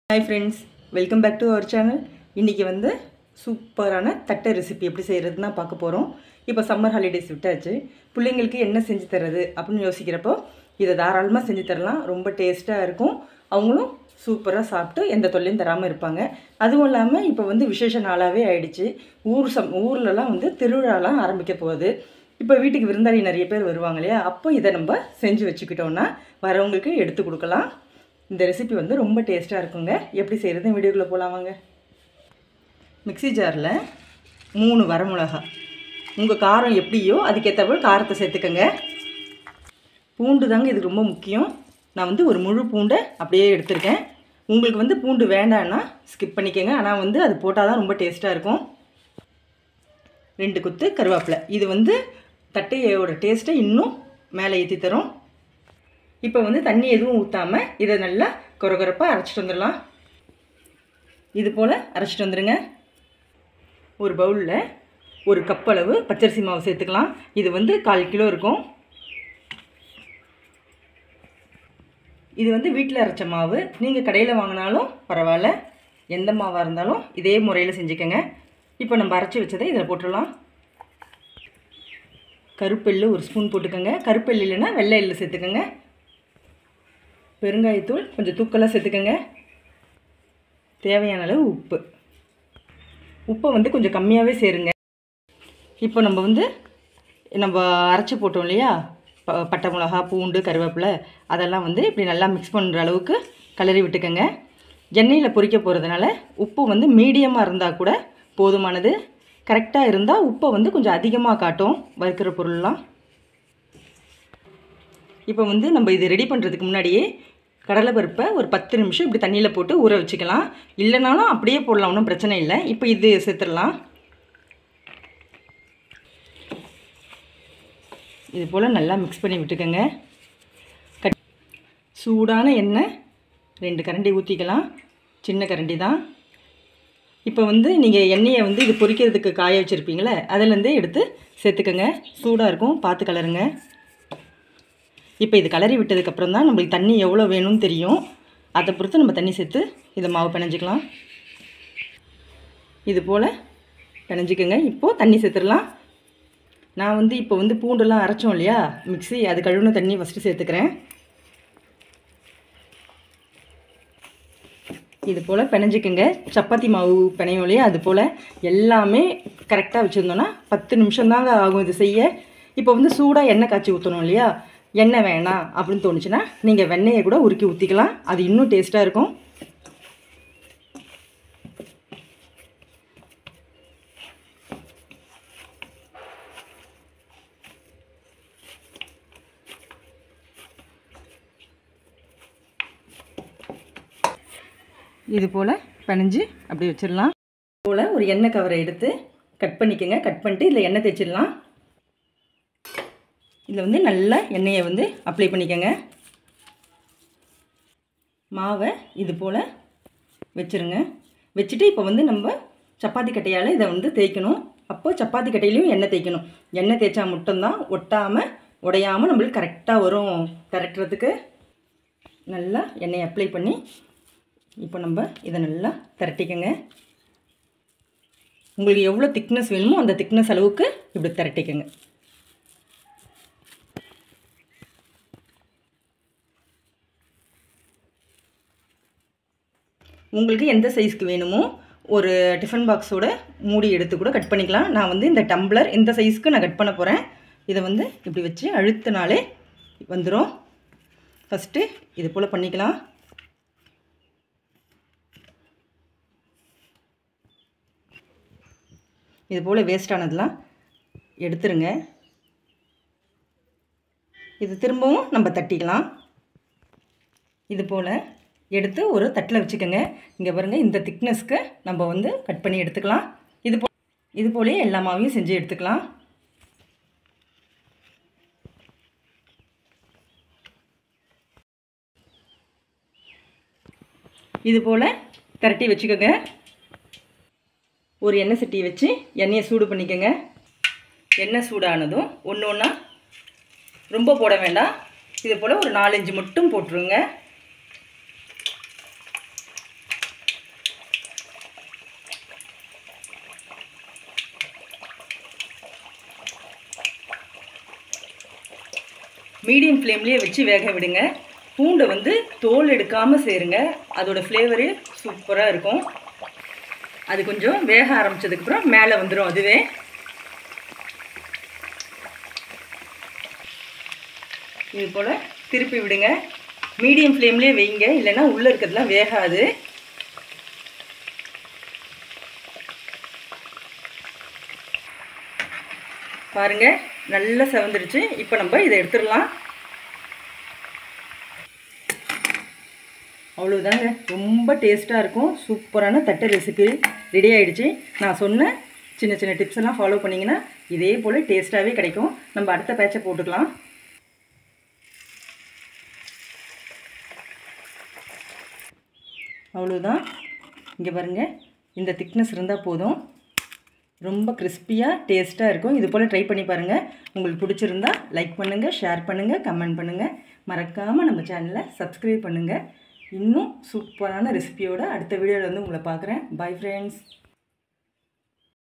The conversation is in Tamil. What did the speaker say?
Hi friends, welcome back to our channel. இன்னைக்கு வந்து சூப்பரான தட்டை ரெசிபி எப்படி செய்யறதுன்னா பார்க்க போறோம். இப்போ சம்மர் ஹாலிடேஸ் விட்டாச்சு. பிள்ளைங்களுக்கு என்ன செஞ்சு தரது அப்படினு யோசிக்கிறப்போ இத தாராளமா செஞ்சு தரலாம். ரொம்ப டேஸ்டா இருக்கும். அவங்களும் சூப்பரா சாப்பிட்டு எந்த தொல்லையும் தராம இருப்பாங்க. அதுவும் இல்லாம இப்போ வந்து விசேஷ நாளாவே ஆயிடுச்சு. ஊர்லலாம் வந்து திருவிழாலாம் ஆரம்பிக்க போகுது. இப்போ வீட்டுக்கு விருந்தாளி நிறைய பேர் வருவாங்க இல்லையா? அப்போ இத நம்ம செஞ்சு வச்சுக்கிட்டோம்னா வரவங்களுக்கு எடுத்து கொடுக்கலாம். இந்த ரெசிபி வந்து ரொம்ப டேஸ்டா இருக்குங்க. எப்படி செய்யறது வீடியோக்குள்ள போலாம் வாங்க. மிக்ஸி ஜார்ல 3 வரமிளகாய். உங்க காரம் எப்படியோ அதுக்கு ஏத்தபடி காரத்தை சேர்த்துக்கங்க. பூண்டு தாங்க இது ரொம்ப முக்கியம். நான் வந்து ஒரு முழு பூண்டை அப்படியே எடுத்துர்க்கேன். உங்களுக்கு வந்து பூண்டு வேண்டாம்னா ஸ்கிப் பண்ணிக்கங்க. ஆனா வந்து அது போட்டா தான் ரொம்ப டேஸ்டா இருக்கும். 2 கொத்து கருவேப்பிலை. இது வந்து தட்டையோட டேஸ்ட்டை இன்னும் மேலே ஏத்தி தரும். இப்போ வந்து தண்ணி எதுவும் ஊத்தாம இத நல்லா கொரகொரப்பா அரைச்சிட்டு வந்துடலாம். இது போல அரைச்சிட்டு வந்துருங்க. ஒரு பவுல்ல 1 கப் அளவு பச்சரிசி மாவு சேர்த்துக்கலாம். இது வந்து 1/4 கிலோ இருக்கும். இது வந்து வீட்டில் அரைச்ச மாவு. நீங்க கடையில் வாங்கினாலும் பரவாயில்ல. எந்த மாவா இருந்தாலும் இதே முறையில் செஞ்சுக்கங்க. இப்போ நம்ம அரைச்சி வச்சதை இதில் போட்டுடலாம். கருப்பெள்ளு 1 ஸ்பூன் போட்டுக்கங்க. கருப்பெள்ளு இல்லைன்னா வெள்ளை எள்ளு சேர்த்துக்கங்க. பெருங்காயத்தூள் கொஞ்சம் தூக்கலாக சேர்த்துக்கங்க. தேவையான அளவு உப்பு. உப்பை வந்து கொஞ்சம் கம்மியாகவே சேருங்க. இப்போ நம்ம அரைச்சி போட்டோம் இல்லையா? பட்டை மிளகா, பூண்டு, கருவேப்பிலை அதெல்லாம் வந்து இப்படி நல்லா மிக்ஸ் பண்ணுற அளவுக்கு கிளறி விட்டுக்கங்க. எண்ணெயில் பொரிக்க போகிறதுனால உப்பு வந்து மீடியமாக இருந்தால் கூட போதுமானது. கரெக்டாக இருந்தால் உப்பை வந்து கொஞ்சம் அதிகமாக காட்டும் வறுக்கிற பொருள்லாம். இப்போ வந்து நம்ம இது ரெடி பண்ணுறதுக்கு முன்னாடியே கடலைப்பருப்பை ஒரு 10 நிமிஷம் இப்படி தண்ணியில் போட்டு ஊற வச்சுக்கலாம். இல்லைனாலும் அப்படியே போடலாம், ஒன்றும் பிரச்சனை இல்லை. இப்போ இது சேர்த்துடலாம். இது போல் நல்லா மிக்ஸ் பண்ணி விட்டுக்கோங்க. சூடான எண்ணெய் 2 கரண்டி ஊற்றிக்கலாம். சின்ன கரண்டி தான். இப்போ வந்து நீங்கள் எண்ணெயை வந்து இது பொரிக்கிறதுக்கு காய வச்சுருப்பீங்களே அதிலேருந்தே எடுத்து சேர்த்துக்கோங்க. சூடாக இருக்கும், பார்த்து கலருங்க. இப்போ இது கலரி விட்டதுக்கப்புறம் தான் நம்மளுக்கு தண்ணி எவ்வளோ வேணும்னு தெரியும். அதை பொறுத்து நம்ம தண்ணி சேர்த்து இதை மாவு பிணைஞ்சிக்கலாம். இது போல் பிணைஞ்சிக்கோங்க. இப்போது தண்ணி சேர்த்துடலாம். நான் வந்து இப்போ வந்து பூண்டெல்லாம் அரைச்சோம் இல்லையா மிக்ஸி, அது கழுவுன தண்ணி ஃபஸ்ட்டு சேர்த்துக்கிறேன். இது போல் பிணைஞ்சிக்கோங்க. சப்பாத்தி மாவு பிணையும் இல்லையா அது போல் எல்லாமே கரெக்டாக வச்சுருந்தோன்னா 10 நிமிஷம் தாங்க ஆகும் இது செய்ய. இப்போ வந்து சூடாக எண்ணெய் காய்ச்சி ஊற்றணும் இல்லையா? எண்ணெய் வேணாம் அப்படின்னு தோணுச்சுன்னா நீங்கள் வெண்ணெயை கூட உருக்கி ஊற்றிக்கலாம். அது இன்னும் டேஸ்ட்டாக இருக்கும். இது போல் பிணைஞ்சு அப்படி வச்சிடலாம். இது போல் ஒரு எண்ணெய் கவரை எடுத்து கட் பண்ணிக்கோங்க. கட் பண்ணிட்டு இதில் எண்ணெய் தேய்ச்சிடலாம். இதில் வந்து நல்லா எண்ணெயை வந்து அப்ளை பண்ணிக்கோங்க. மாவை இது போல் வச்சுருங்க. வச்சுட்டு இப்போ வந்து நம்ம சப்பாத்தி கட்டையால் இதை வந்து தேய்க்கணும். அப்போது சப்பாத்தி கட்டையிலையும் எண்ணெய் தேய்க்கணும். எண்ணெய் தேய்ச்சா மட்டும்தான் ஒட்டாமல் உடையாமல் நம்மளுக்கு கரெக்டாக வரும். திரட்டுறதுக்கு நல்லா எண்ணெயை அப்ளை பண்ணி இப்போ நம்ம இதை நல்லா திரட்டிக்கங்க. உங்களுக்கு எவ்வளோ திக்னஸ் வேணுமோ அந்த திக்னஸ் அளவுக்கு இப்படி திரட்டிக்கங்க. உங்களுக்கு எந்த சைஸ்க்கு வேணுமோ ஒரு டிஃபன் பாக்ஸோட மூடி எடுத்து கூட கட் பண்ணிக்கலாம். நான் வந்து இந்த டம்ளர் இந்த சைஸ்க்கு நான் கட் பண்ண போகிறேன். இதை வந்து இப்படி வச்சு அழுத்தினாலே வந்துடும். ஃபஸ்ட்டு இது போல் பண்ணிக்கலாம். இது போல் வேஸ்டானதெல்லாம் எடுத்துருங்க. இது திரும்பவும் நம்ம தட்டிக்கலாம். இது போல் எடுத்து ஒரு தட்டில் வச்சுக்கோங்க. இங்கே பாருங்கள், இந்த திக்னஸ்க்கு நம்ம வந்து கட் பண்ணி எடுத்துக்கலாம். இது போலே எல்லா மாவையும் செஞ்சு எடுத்துக்கலாம். இது போல் திரட்டி வச்சுக்கோங்க. ஒரு எண்ணெய் சட்டியை வச்சு எண்ணெயை சூடு பண்ணிக்கோங்க. எண்ணெய் சூடானதும் ஒன்று ஒன்றா ரொம்ப போட வேண்டாம். இது போல் ஒரு 4-5 மட்டும் போட்டுருங்க. மீடியம் ஃப்ளேம்லேயே வச்சு வேக விடுங்க. பூண்டை வந்து தோல் எடுக்காமல் சேருங்க, அதோட ஃப்ளேவரே சூப்பராக இருக்கும். அது கொஞ்சம் வேக ஆரம்பித்ததுக்கப்புறம் மேலே வந்துடும். அதுவே இது போல் திருப்பி விடுங்க. மீடியம் ஃப்ளேம்லேயே வைங்க, இல்லைன்னா உள்ளே இருக்கிறதுலாம் வேகாது. பாருங்கள், நல்லா செவந்துடுச்சு. இப்போ நம்ம இதை எடுத்துடலாம். அவ்வளோதாங்க, ரொம்ப டேஸ்ட்டாக இருக்கும். சூப்பரான தட்டை ரெசிபி ரெடி ஆகிடுச்சு. நான் சொன்ன சின்ன சின்ன டிப்ஸ் எல்லாம் ஃபாலோ பண்ணிங்கன்னா இதே போல் டேஸ்ட்டாகவே கிடைக்கும். நம்ம அடுத்த பேட்சை போட்டுக்கலாம். அவ்வளோதான், இங்கே பாருங்கள், இந்த திக்னஸ் இருந்தால் போதும். ரொம்ப கிறிஸ்பியாக டேஸ்ட்டாக இருக்கும். இது போல் ட்ரை பண்ணி பாருங்கள். உங்களுக்கு பிடிச்சிருந்தா லைக் பண்ணுங்கள், ஷேர் பண்ணுங்கள், கமெண்ட் பண்ணுங்கள். மறக்காமல் நம்ம சேனலை சப்ஸ்கிரைப் பண்ணுங்கள். இன்னும் சூப்பரான ரெசிபியோட அடுத்த வீடியோவில் வந்து உங்களை பார்க்குறேன். Bye friends.